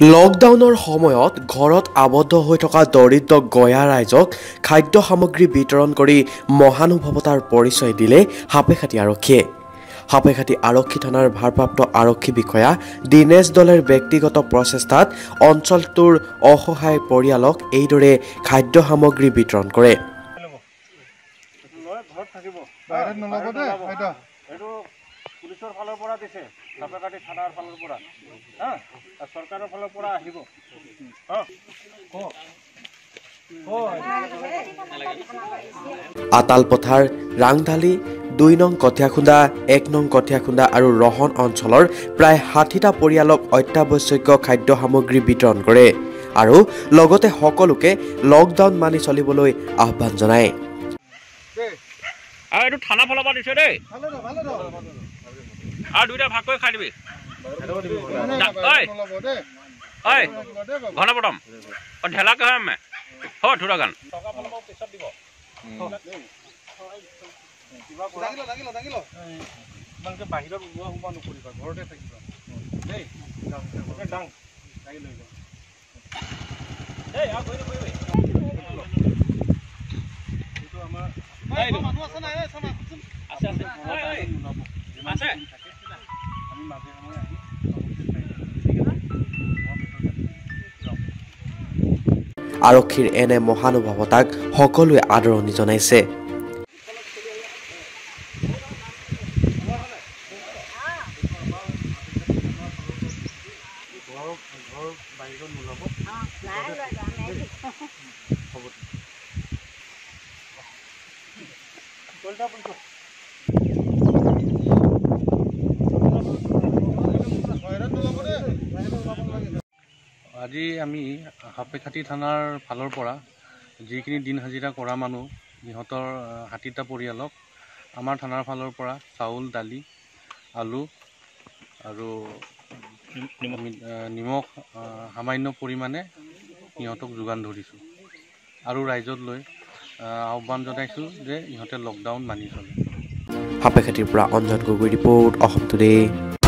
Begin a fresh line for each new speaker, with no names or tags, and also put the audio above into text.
লকডাউনৰ সময়ত ঘৰত আবদ্ধ হৈ থকা দৰিদ্ৰ গঞা ৰাইজক খাদ্য সামগ্ৰী বিতৰণ কৰি মহানুভৱতাৰ পৰিচয় দিলে সাপেখাতী আৰক্ষীয়ে। সাপেখাতী আৰক্ষী থানাৰ ভাৰপ্ৰাপ্ত আৰক্ষী বিষয়া দীনেশ দলেৰ ব্যক্তিগত প্ৰচেষ্টাত অঞ্চলটোৰ অসহায় পৰিয়ালক এইদৰে খাদ্য সামগ্ৰী বিতৰণ কৰে।
পুলিচৰ ফালৰ পৰা দিছে, সাপেখাতী থানাৰ ফালৰ পৰা, চৰকাৰৰ ফালৰ পৰা আহিব।
আতালপথাৰ, ৰাংঢালী, ২ নং কঠীয়াখুন্দা, ১ নং কঠীয়াখুন্দা আৰু ৰহন অঞ্চলৰ প্ৰায় ৬০টা পৰিয়ালক অত্যাৱশ্যকীয় খাদ্য সামগ্ৰী বিতৰণ কৰে আৰু লগতে সকলোকে লকডাউন মানি চলিবলৈ আহ্বান জনায়।
এইটো থানা ফালৰ পৰা দিছে দেই, আৰু দুইটা ভাগ কৰি খাই দিবি। ঘনে পটম ঢেলাকে হয় আমি থোৰা গান বাহিৰত ওলোৱা সোমোৱা নকৰিবা, ঘৰতে থাকিবা দেই।
আৰক্ষীৰ এনে মহানুভৱতাক সকলোৱে আদৰণি জনাইছে।
আজি আমি সাপেখাতী থানাৰ ফালৰ পৰা যিখিনি দিন হাজিৰা কৰা মানুহ, সিহঁতৰ ৬০টা পৰিয়ালক আমাৰ থানাৰ ফালৰ পৰা চাউল, দালি, আলু আৰু নিমখ সামান্য পৰিমাণে সিহঁতক যোগান ধৰিছোঁ আৰু ৰাইজত লৈ আহ্বান জনাইছোঁ যে ইহঁতে লকডাউন মানি চলে।
সাপেখাতীৰ পৰা অঞ্জন গগৈ ৰিপৰ্ট, অসম টুডে।